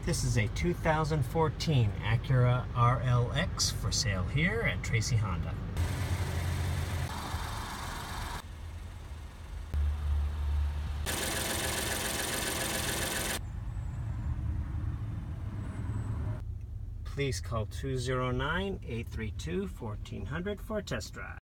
This is a 2014 Acura RLX for sale here at Tracy Honda. Please call 209-832-1400 for a test drive.